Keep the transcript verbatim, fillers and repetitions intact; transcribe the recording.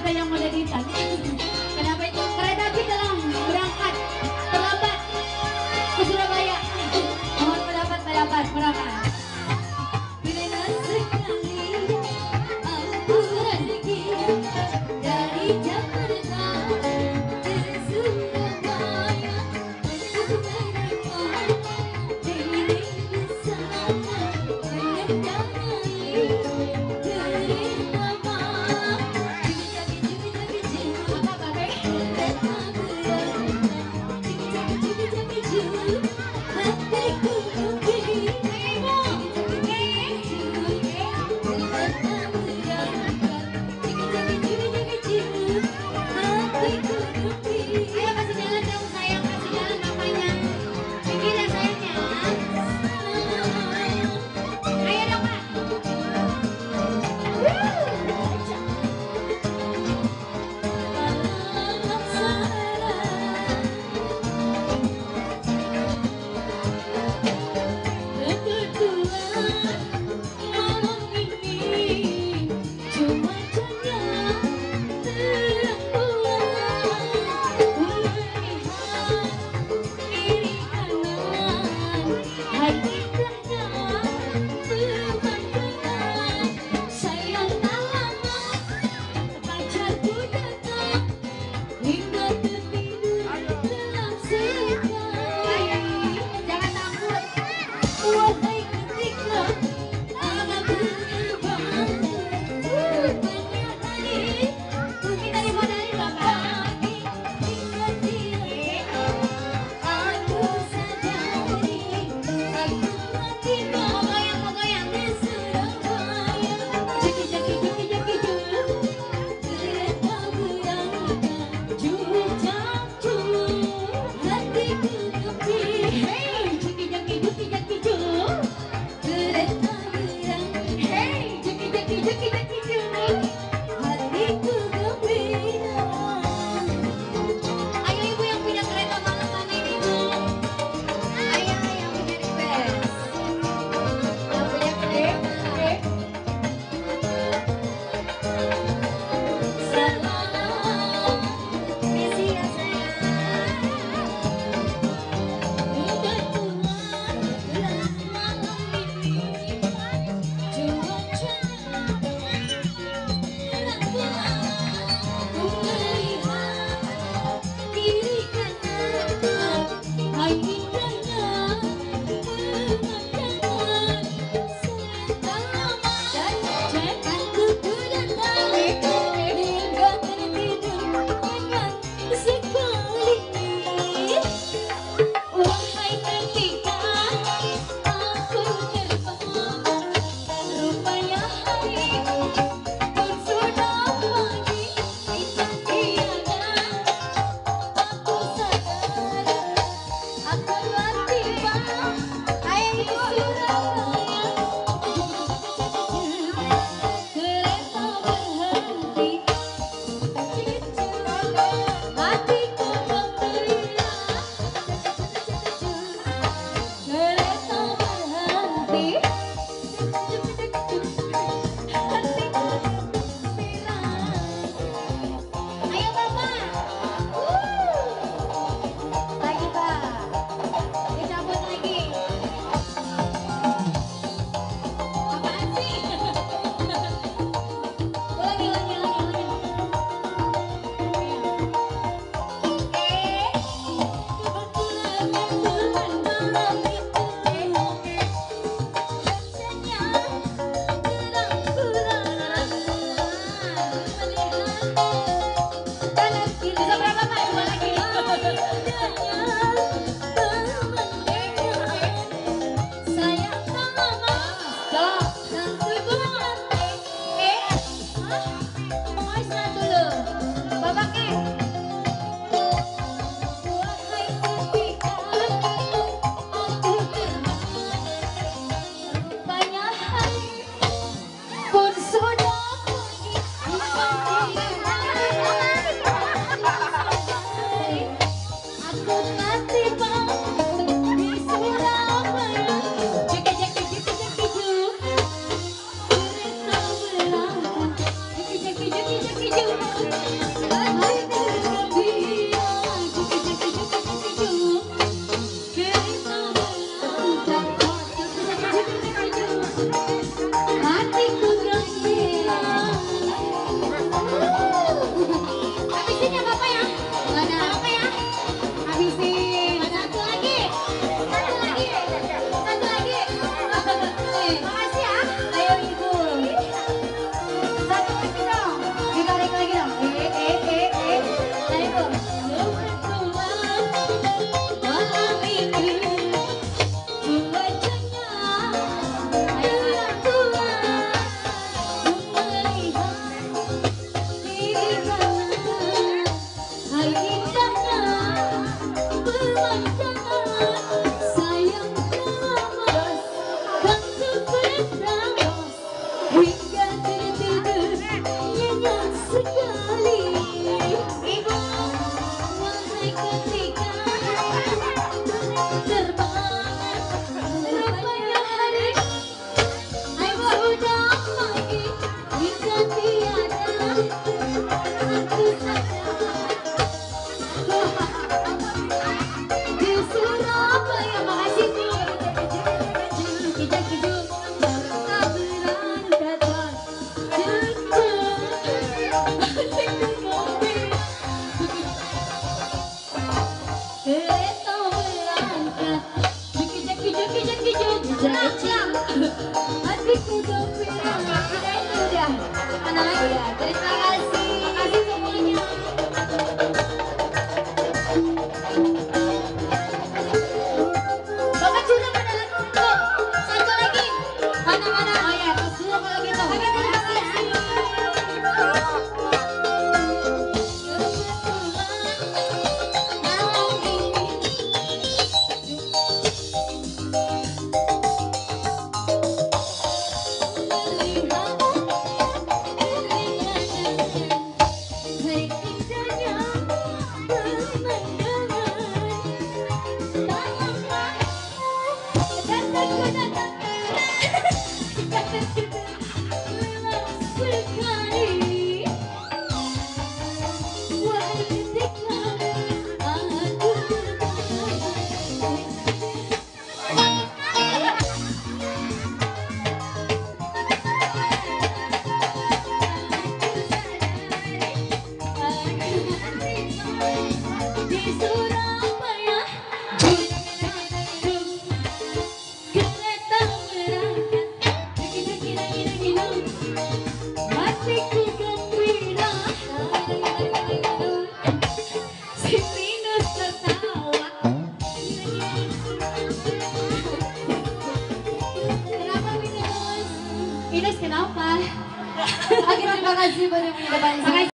ada yang mau editan. Kenapa itu? Kereta api dalam berangkat terlambat ke Surabaya. Mohon mendapat pendapat pendapat. Bila sekali aku pergi dari Jakarta ke Surabaya, aku menemukan diri bersama mengendarai kereta malam. Ayo kasih jalan dong sayang, kasih jalan mamanya. Pikir ya sayangnya. Ayo dong Pak. Udah itu udah. Mana lagi? Udah. Terima kasih. Terima kasih semuanya. Bapak juga mana lagi? Tuh, satu lagi. Mana mana? Oh ya, terus dulu kalau gitu. Oke, terima kasih. Ines kenapa? Oke, terima kasih buat yang punya depan.